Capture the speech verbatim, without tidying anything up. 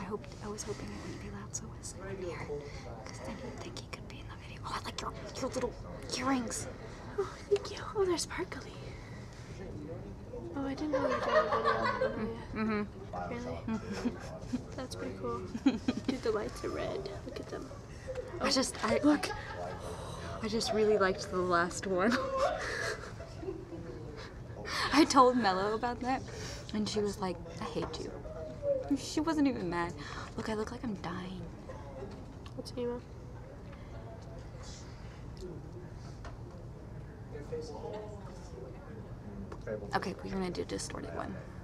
hoped, I was hoping it wouldn't be loud, so I was sitting here. Because then you'd think he could be in the video. Oh, I like your, your little earrings. Oh, thank you. Oh, they're sparkly. Oh, I didn't know you were doing a video. Mm-hmm. Really? Mm-hmm. That's pretty cool. Dude, the lights are red. Look at them. Oh, I just, I, look. I just really liked the last one. I told Mello about that, and she was like, I hate you. She wasn't even mad. Look, I look like I'm dying. What's emo? Okay, we're gonna do a distorted one.